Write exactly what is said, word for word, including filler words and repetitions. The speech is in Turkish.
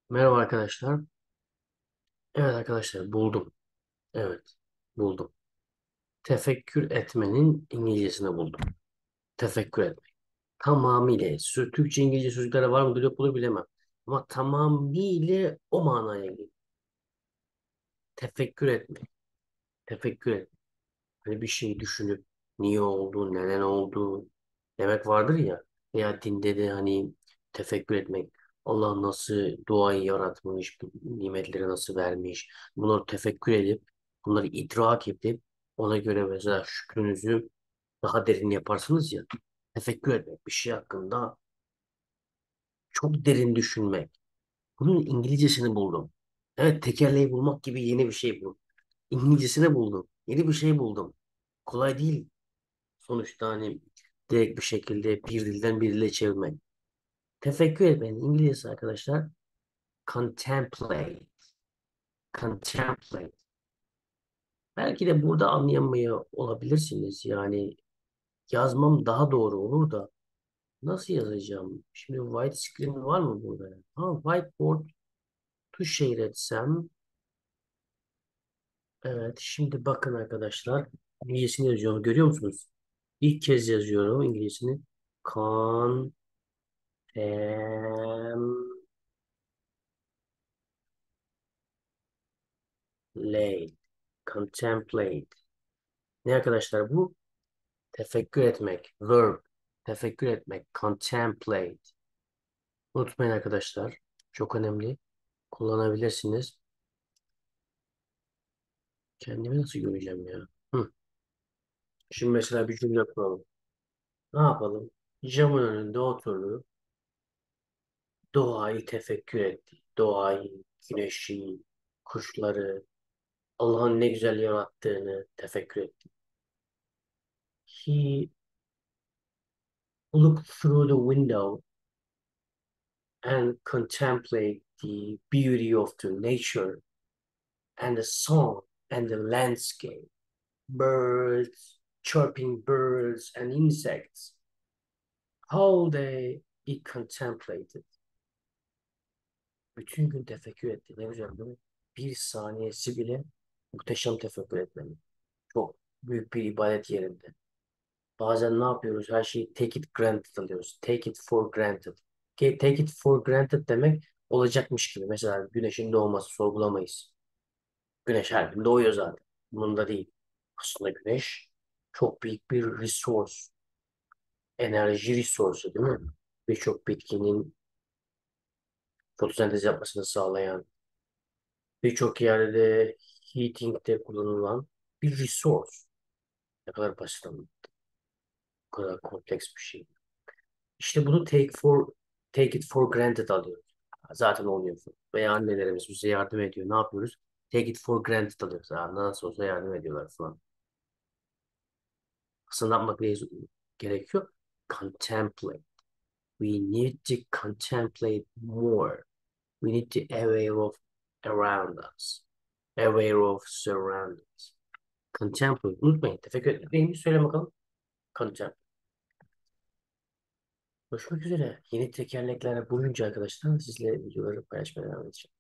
Merhaba arkadaşlar. Evet arkadaşlar buldum. Evet buldum. Tefekkür etmenin İngilizcesini buldum. Tefekkür etmek. Tamamıyla. Sö- Türkçe İngilizce sözcüklere var mıdır yok mudur bilemem. Ama tamamıyla o manaya geliyor. Tefekkür etmek. Tefekkür etmek. Hani bir şey düşünüp niye oldu, neden oldu demek vardır ya. Veya dinde de hani tefekkür etmek. Allah nasıl doğayı yaratmış, bu nimetleri nasıl vermiş. Bunları tefekkür edip, bunları idrak edip ona göre mesela şükrünüzü daha derin yaparsınız ya. Tefekkür etmek bir şey hakkında çok derin düşünmek. Bunun İngilizcesini buldum. Evet, tekerleği bulmak gibi yeni bir şey bu. İngilizcesini buldum. Yeni bir şey buldum. Kolay değil. Sonuçta hani direkt bir şekilde bir dilden bir dile çevirmek. Tefekkür etmenin İngilizcesi arkadaşlar contemplate. Contemplate. Belki de burada anlayamıyor olabilirsiniz. Yani yazmam daha doğru olur da nasıl yazacağım? Şimdi white screen var mı burada? Ha, whiteboard tuş şehretsem. Evet, şimdi bakın arkadaşlar. İngilizcesini yazıyorum. Görüyor musunuz? İlk kez yazıyorum İngilizcesini. Contemplate. Contemplate. Ne arkadaşlar bu? Tefekkür etmek. Verb. Tefekkür etmek. Contemplate. Unutmayın arkadaşlar. Çok önemli. Kullanabilirsiniz. Kendimi nasıl göreceğim ya? Hı. Şimdi mesela bir cümle kuralım. Ne yapalım? Camın önünde oturdu. Doğayı tefekkür etti. Doğayı, güneşi, kuşları, Allah'ın ne güzel yarattığını tefekkür etti. He looked through the window and contemplate the beauty of the nature and the song and the landscape, birds, chirping birds and insects, how they he contemplated. Bütün gün tefekkür etti. Ne güzel değil mi? Bir saniyesi bile muhteşem tefekkür etmeli. Çok büyük bir ibadet yerinde. Bazen ne yapıyoruz? Her şeyi take it granted alıyoruz. Take it for granted. Ke- Take it for granted demek olacakmış gibi. Mesela güneşin doğması sorgulamayız. Güneş her gün doğuyor zaten. Bunda değil. Aslında güneş çok büyük bir resource. Enerji resource'u değil mi? Birçok bitkinin fotosentez yapmasını sağlayan, birçok yerde heating'de kullanılan bir resource. Ne kadar basit ama bu kadar kompleks bir şey. İşte bunu take for take it for granted alıyoruz. Zaten oluyor. Veya annelerimiz bize yardım ediyor. Ne yapıyoruz? Take it for granted alıyoruz. Ha, nasıl olsa yardım ediyorlar falan. Aslında ne yapmak gerekiyor? Contemplate. We need to contemplate more. We need to aware of around us. Aware of surroundings. Contemplate. Unutmayın. Tefekkür etmek neymiş? Söyle bakalım. Contemplate. Görüşmek üzere. Yeni tekerlekler bulunca arkadaşlar sizle videoları paylaşmaya devam edeceğim.